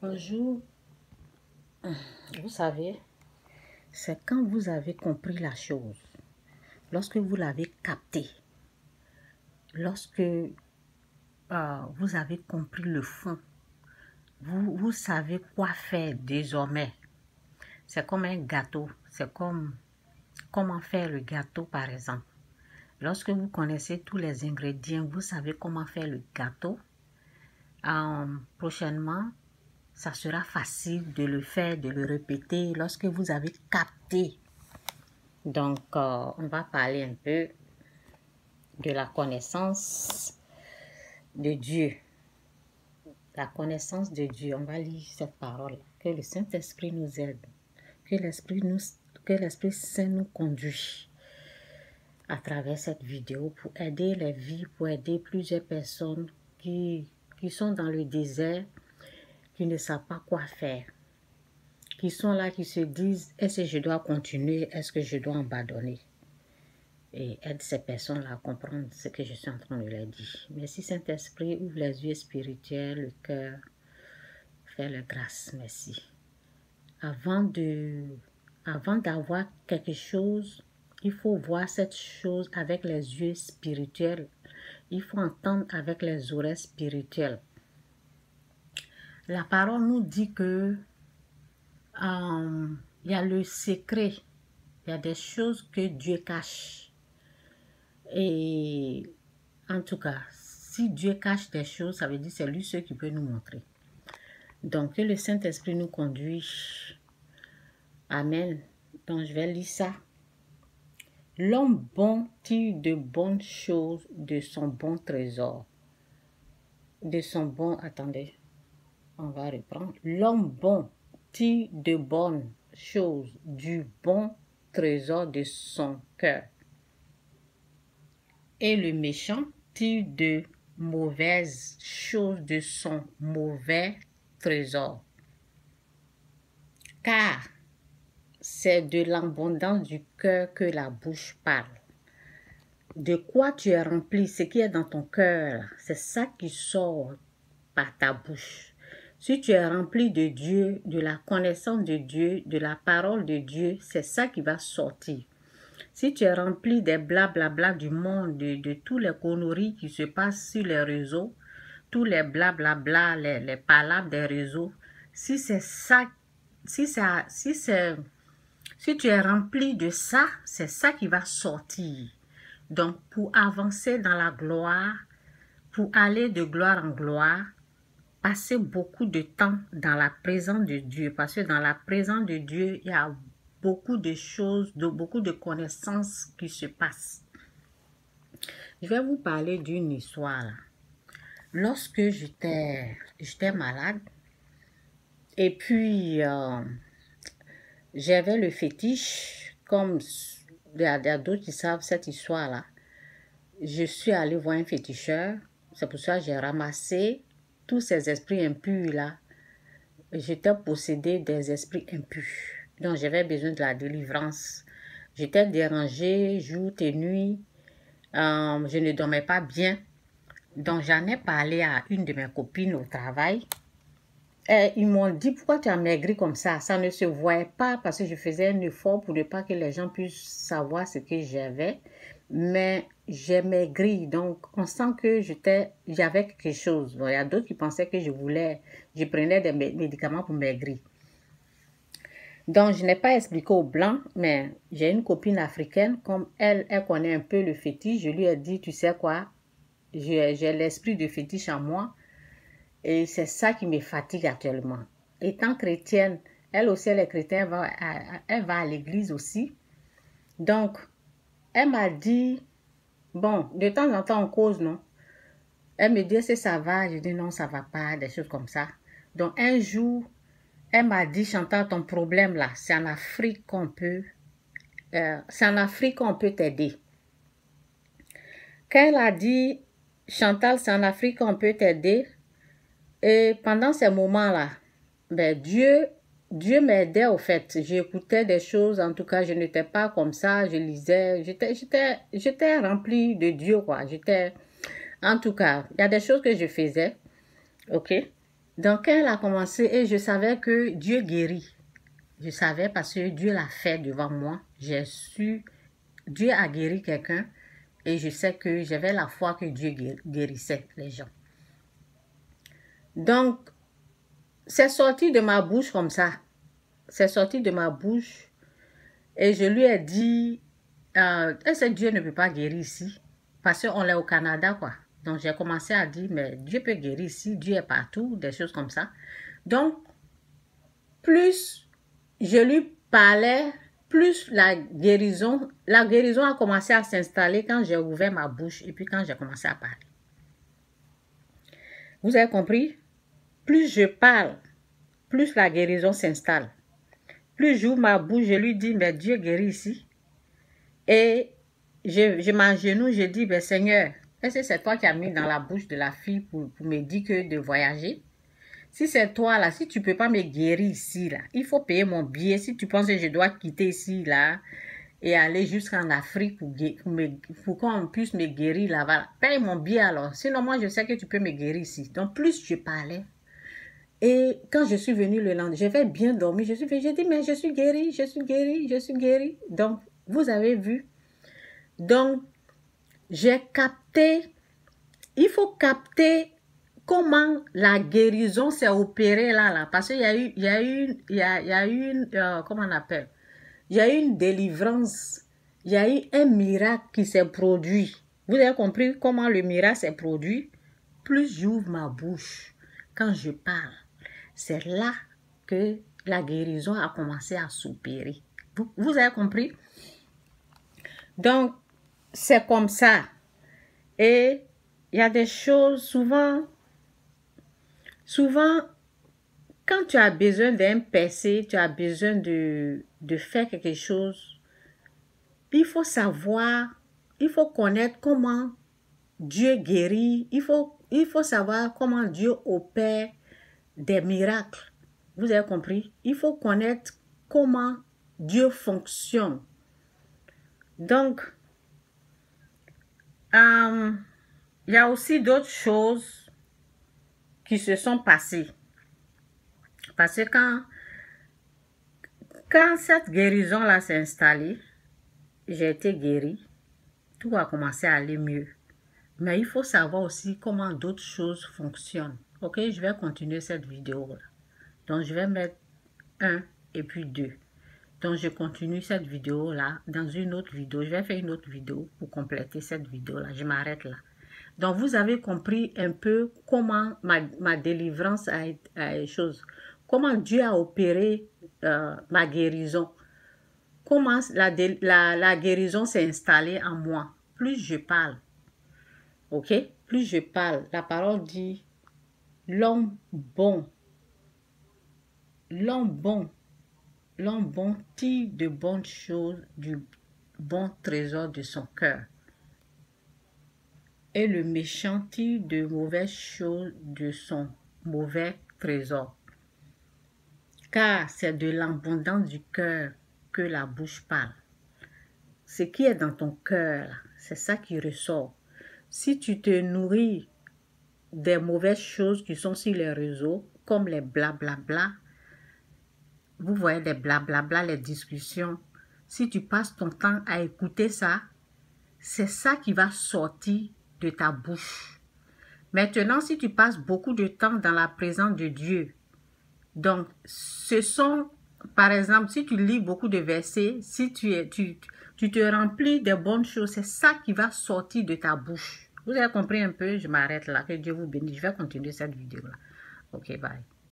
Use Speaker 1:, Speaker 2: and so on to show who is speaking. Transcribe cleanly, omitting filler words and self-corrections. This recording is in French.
Speaker 1: Un jour, vous savez, c'est quand vous avez compris la chose, lorsque vous l'avez capté, lorsque vous avez compris le fond, vous savez quoi faire désormais. C'est comme un gâteau, c'est comme comment faire le gâteau par exemple. Lorsque vous connaissez tous les ingrédients, vous savez comment faire le gâteau. Prochainement, ça sera facile de le faire, de le répéter lorsque vous avez capté. Donc, on va parler un peu de la connaissance de Dieu. La connaissance de Dieu, on va lire cette parole. Que le Saint-Esprit nous aide. Que l'Esprit Saint nous conduit à travers cette vidéo pour aider les vies, pour aider plusieurs personnes qui sont dans le désert, qui ne savent pas quoi faire, qui sont là, qui se disent, est-ce que je dois continuer, est-ce que je dois abandonner? Et aide ces personnes-là à comprendre ce que je suis en train de leur dire. Merci Saint-Esprit, ouvre les yeux spirituels, le cœur, fais le grâce, merci. Avant d'avoir quelque chose, il faut voir cette chose avec les yeux spirituels. Il faut entendre avec les oreilles spirituelles. La parole nous dit que il y a le secret, il y a des choses que Dieu cache. Et en tout cas, si Dieu cache des choses, ça veut dire que c'est lui seul qui peut nous montrer. Donc, que le Saint-Esprit nous conduise. Amen. Donc, je vais lire ça. L'homme bon tire de bonnes choses de son bon trésor. De son bon... Attendez, on va reprendre. L'homme bon tire de bonnes choses du bon trésor de son cœur. Et le méchant tire de mauvaises choses de son mauvais trésor. Car c'est de l'abondance du cœur que la bouche parle. De quoi tu es rempli, ce qui est dans ton cœur, c'est ça qui sort par ta bouche. Si tu es rempli de Dieu, de la connaissance de Dieu, de la parole de Dieu, c'est ça qui va sortir. Si tu es rempli des blablabla du monde, de tous les conneries qui se passent sur les réseaux, tous les blablabla, les palabres des réseaux, si c'est ça, si tu es rempli de ça, c'est ça qui va sortir. Donc, pour avancer dans la gloire, pour aller de gloire en gloire, passer beaucoup de temps dans la présence de Dieu. Parce que dans la présence de Dieu, il y a beaucoup de choses, beaucoup de connaissances qui se passent. Je vais vous parler d'une histoire. Lorsque j'étais malade, et puis j'avais le fétiche, comme il y a d'autres qui savent cette histoire-là. Je suis allée voir un féticheur, c'est pour ça que j'ai ramassé tous ces esprits impurs-là. J'étais possédée des esprits impurs. Donc, j'avais besoin de la délivrance. J'étais dérangée jour et nuit. Je ne dormais pas bien. Donc, j'en ai parlé à une de mes copines au travail. Et ils m'ont dit, pourquoi tu as maigri comme ça? Ça ne se voyait pas parce que je faisais un effort pour ne pas que les gens puissent savoir ce que j'avais. Mais j'ai maigri, donc on sent que j'avais quelque chose. Bon, il y a d'autres qui pensaient que je prenais des médicaments pour maigrir. Donc, je n'ai pas expliqué au blanc, mais j'ai une copine africaine, comme elle connaît un peu le fétiche, je lui ai dit, tu sais quoi, j'ai l'esprit de fétiche en moi, et c'est ça qui me fatigue actuellement. Étant chrétienne, elle aussi, elle est chrétienne, elle va à l'église aussi. Donc, elle m'a dit, bon, de temps en temps, on cause, non? Elle me dit, est-ce que ça va? Je dis, non, ça va pas, des choses comme ça. Donc, un jour, elle m'a dit, Chantal, ton problème là, c'est en Afrique qu'on peut t'aider. Quand elle a dit, Chantal, c'est en Afrique qu'on peut t'aider, et pendant ces moments-là, ben Dieu m'aidait au fait. J'écoutais des choses, en tout cas, je n'étais pas comme ça, je lisais, j'étais remplie de Dieu, quoi. En tout cas, il y a des choses que je faisais, ok? Donc, quand elle a commencé, et je savais que Dieu guérit. Je savais parce que Dieu l'a fait devant moi. J'ai su, Dieu a guéri quelqu'un et je sais que j'avais la foi que Dieu guérissait les gens. Donc, c'est sorti de ma bouche comme ça. C'est sorti de ma bouche et je lui ai dit, est-ce que Dieu ne peut pas guérir ici? Parce qu'on est au Canada, quoi. Donc, j'ai commencé à dire, mais Dieu peut guérir ici, Dieu est partout, des choses comme ça. Donc, plus je lui parlais, plus la guérison a commencé à s'installer quand j'ai ouvert ma bouche et puis quand j'ai commencé à parler. Vous avez compris? Plus je parle, plus la guérison s'installe. Plus j'ouvre ma bouche, je lui dis, mais Dieu guérit ici. Et je m'agenouille, je dis, ben Seigneur, est-ce que c'est toi qui as mis dans la bouche de la fille pour me dire que de voyager? Si c'est toi là, si tu ne peux pas me guérir ici là, il faut payer mon billet. Si tu penses que je dois quitter ici là et aller jusqu'en Afrique pour qu'on puisse me guérir là-bas, paye mon billet alors. Sinon moi je sais que tu peux me guérir ici. Donc plus je parlais. Et quand je suis venue le lendemain, j'avais bien dormi. J'ai dit mais je suis guérie, je suis guérie, je suis guérie. Donc vous avez vu. Donc j'ai capté. Il faut capter comment la guérison s'est opérée là, parce qu'il y a eu une, comment on appelle, il y a eu une délivrance, il y a eu un miracle qui s'est produit. Vous avez compris comment le miracle s'est produit? Plus j'ouvre ma bouche, quand je parle, c'est là que la guérison a commencé à s'opérer. Vous avez compris? Donc, c'est comme ça. Et il y a des choses, souvent, quand tu as besoin d'un percé, tu as besoin de faire quelque chose, il faut savoir, il faut connaître comment Dieu guérit, il faut savoir comment Dieu opère des miracles. Vous avez compris? Il faut connaître comment Dieu fonctionne. Donc, il y a aussi d'autres choses qui se sont passées. Parce que quand cette guérison-là s'est installée, j'ai été guérie, tout a commencé à aller mieux. Mais il faut savoir aussi comment d'autres choses fonctionnent. Ok, je vais continuer cette vidéo-là. Donc, je vais mettre 1 et puis 2. Donc, je continue cette vidéo-là dans une autre vidéo. Je vais faire une autre vidéo pour compléter cette vidéo-là. Je m'arrête là. Donc, vous avez compris un peu comment ma délivrance a été chose. Comment Dieu a opéré ma guérison. Comment la guérison s'est installée en moi. Plus je parle, ok? Plus je parle, la parole dit, l'homme bon tire de bonnes choses du bon trésor de son cœur. Et le méchant tire de mauvaises choses de son mauvais trésor. Car c'est de l'abondance du cœur que la bouche parle. Ce qui est dans ton cœur, c'est ça qui ressort. Si tu te nourris des mauvaises choses qui sont sur les réseaux, comme les blablabla, vous voyez les blablabla, les discussions, si tu passes ton temps à écouter ça, c'est ça qui va sortir de ta bouche. Maintenant, si tu passes beaucoup de temps dans la présence de Dieu, donc ce sont, par exemple, si tu lis beaucoup de versets, si tu te remplis de bonnes choses, c'est ça qui va sortir de ta bouche. Vous avez compris un peu? Je m'arrête là. Que Dieu vous bénisse. Je vais continuer cette vidéo-là. Ok, bye.